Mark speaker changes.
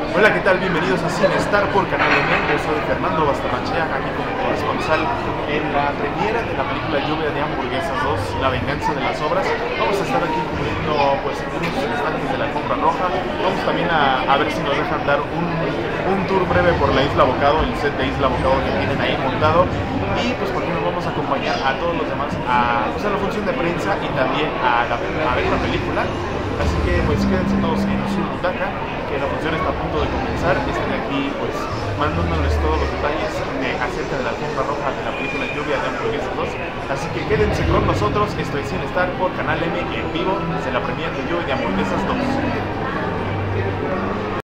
Speaker 1: Hola, ¿qué tal? Bienvenidos a Cinestar por Canal M. Yo soy Fernando Bastarrachea, aquí como corresponsal en la premiera de la película Lluvia de Hamburguesas 2, La Venganza de las Obras. Vamos a estar aquí cubriendo pues unos instantes de la alfombra roja. Vamos también a ver si nos dejan dar un tour breve por la Isla Bocado, el set de Isla Bocado que tienen ahí montado. Y pues por qué nos vamos a acompañar a todos los demás a la función de prensa y también a ver la película. Así que pues quédense todos en su butaca, que la función está a punto de comenzar. Están aquí pues mandándoles todos los detalles acerca de la alfombra roja de la película Lluvia de Hamburguesas 2. Así que quédense con nosotros, esto es Cinestar por Canal M en vivo desde la premiere de Lluvia de Hamburguesas 2.